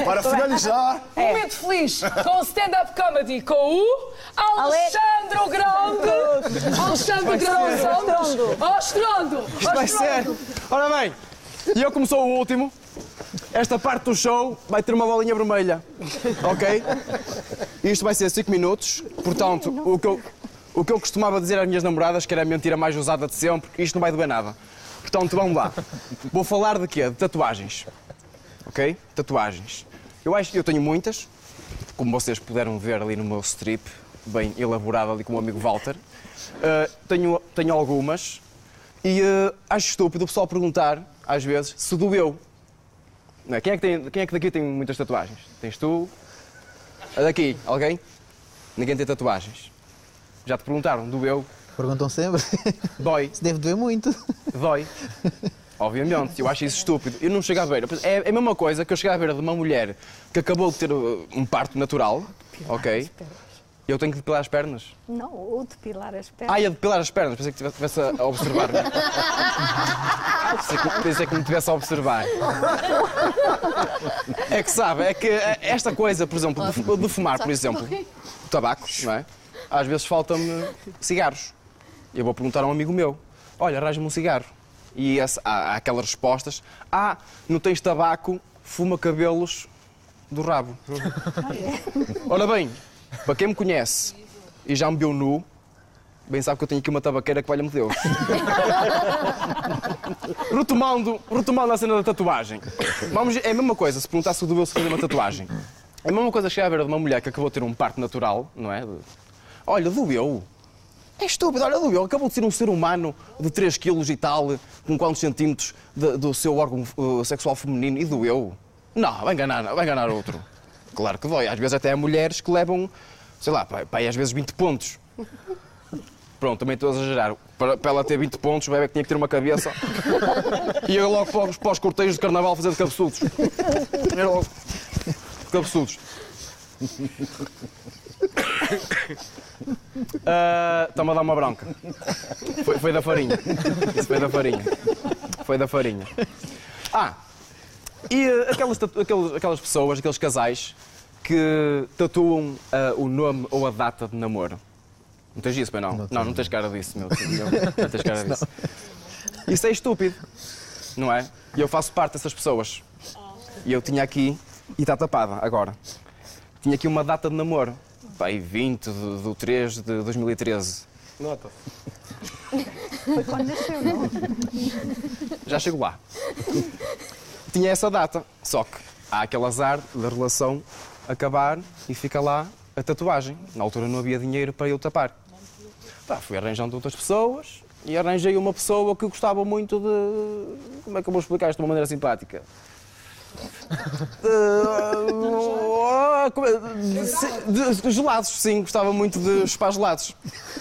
Para finalizar... Momento feliz com o stand-up comedy com o Alexandre Grande. Alexandre Grande. Ó, Estrondo. Isto vai ser... Ora bem, e eu como sou o último, esta parte do show vai ter uma bolinha vermelha, ok? Isto vai ser 5 minutos, portanto, o que eu costumava dizer às minhas namoradas, que era a mentira mais usada de sempre, isto não vai doer nada. Portanto, vamos lá. Vou falar de quê? De tatuagens. Ok? Tatuagens. Eu tenho muitas, como vocês puderam ver ali no meu strip, bem elaborado ali com o meu amigo Walter. Tenho algumas e acho estúpido o pessoal perguntar, às vezes, se doeu. Não é? Quem é que daqui tem muitas tatuagens? Tens tu? Daqui, alguém? Ninguém tem tatuagens. Já te perguntaram, doeu? Perguntam sempre. Dói? Se deve doer muito. Dói. Obviamente, eu acho isso estúpido. Eu não chego à beira. É a mesma coisa que eu chegar à beira de uma mulher que acabou de ter um parto natural, ok? Eu tenho que depilar as pernas. Não, ou depilar as pernas. Ia depilar as pernas. Pensei que estivesse a observar-me. Pensei que me estivesse a observar. É que sabe, é que esta coisa, por exemplo, de fumar, por exemplo, tabaco, não é? Às vezes faltam-me cigarros. Eu vou perguntar a um amigo meu, olha, arranja-me um cigarro. E há aquelas respostas, não tens tabaco, fuma cabelos do rabo. Ora bem, para quem me conhece e já me viu nu, bem sabe que eu tenho aqui uma tabaqueira que valha-me Deus. retomando a cena da tatuagem. É a mesma coisa, se perguntar se doeu se fazer uma tatuagem. É a mesma coisa chegar à beira de uma mulher que acabou de ter um parto natural, não é? Olha, doeu. É estúpido, olha, doeu. Acabou de ser um ser humano de 3 quilos e tal, com quantos centímetros do seu órgão sexual feminino e doeu. Não, vai enganar outro. Claro que dói. Às vezes até há mulheres que levam, sei lá, pai, às vezes 20 pontos. Pronto, também estou a exagerar. Para ela ter 20 pontos, o bebé tinha que ter uma cabeça. E eu logo para os cortejos de carnaval fazer de cabeçudos. Era logo cabeçudos. Está-me a dar uma bronca. Foi da farinha. Isso foi da farinha. Foi da farinha. E aquelas pessoas, aqueles casais que tatuam o nome ou a data de namoro. Não tens isso, bem não? Não tens cara disso, meu filho. Não tens cara disso. Isso é estúpido, não é? E eu faço parte dessas pessoas. E eu tinha aqui, e está tapada agora, tinha aqui uma data de namoro. Pai, 20 de 3 de 2013. Nota. Foi quando nasceu, não? Já chego lá. Tinha essa data, só que há aquele azar da relação acabar e fica lá a tatuagem. Na altura não havia dinheiro para eu tapar. Fui arranjando outras pessoas e arranjei uma pessoa que gostava muito de... Como é que eu vou explicar isto de uma maneira simpática? De gelados, sim, gostava muito de chupar gelados.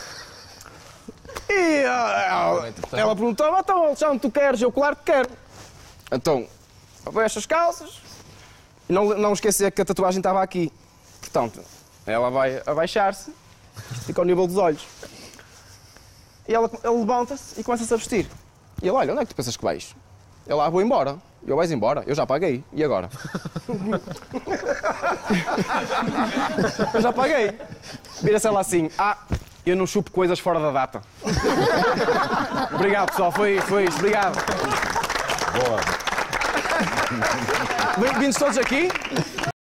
E ela perguntou, então, Alexandre, tu queres? Eu, claro que quero. Então, eu vou estas calças e não esquecer que a tatuagem estava aqui. Portanto, ela vai abaixar-se, fica ao nível dos olhos. E ele levanta-se e começa-se a vestir. E ele, olha, onde é que tu pensas que vais? Ele, vou embora. Eu, vais embora? Eu já paguei. E agora? Eu já paguei. Vira-se ela assim, eu não chupo coisas fora da data. Obrigado, pessoal. Foi isto. Obrigado. Boa. Bem-vindos todos aqui.